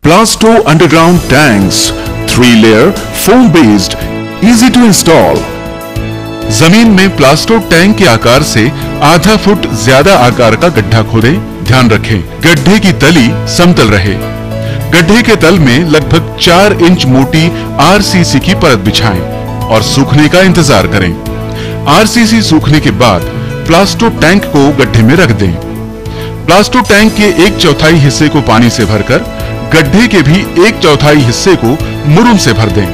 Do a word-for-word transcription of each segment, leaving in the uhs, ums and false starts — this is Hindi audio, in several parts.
Plasto underground tanks, three layer foam based, easy to install. जमीन में प्लास्टो टैंक के आकार से आधा फुट ज्यादा आकार का गड्ढा खोदें। ध्यान रखें गड्ढे की तली समतल रहे। गड्ढे के तल में लगभग चार इंच मोटी आरसीसी की परत बिछाएं और सूखने का इंतजार करें। आरसीसी सूखने के बाद प्लास्टो टैंक को गड्ढे में रख दें। प्लास्टो टैंक के एक चौथाई हिस्से को पानी से भरकर गड्ढे के भी एक चौथाई हिस्से को मुरुम से भर दें।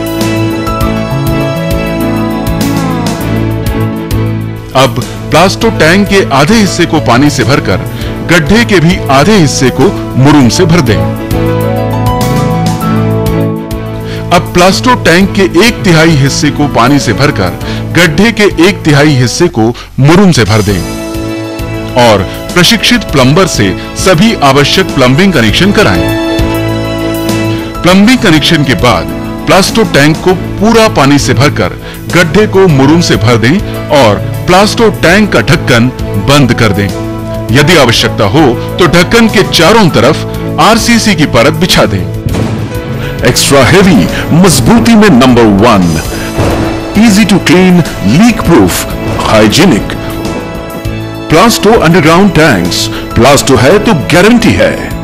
अब प्लास्टो टैंक के आधे हिस्से को पानी से भरकर गड्ढे के भी आधे हिस्से को मुरुम से भर दें। अब प्लास्टो टैंक के एक तिहाई हिस्से को पानी से भरकर गड्ढे के एक तिहाई हिस्से को मुरुम से भर दें और प्रशिक्षित प्लम्बर से सभी आवश्यक प्लम्बिंग कनेक्शन कराएं। प्लम्बिंग कनेक्शन के बाद प्लास्टो टैंक को पूरा पानी से भरकर गड्ढे को मुरुम से भर दें और प्लास्टो टैंक का ढक्कन बंद कर दें। यदि आवश्यकता हो तो ढक्कन के चारों तरफ आरसीसी की परत बिछा दें। एक्स्ट्रा हेवी, मजबूती में number one, easy to clean, leak proof, hygienic. Plasto underground tanks, Plasto है तो गारंटी है।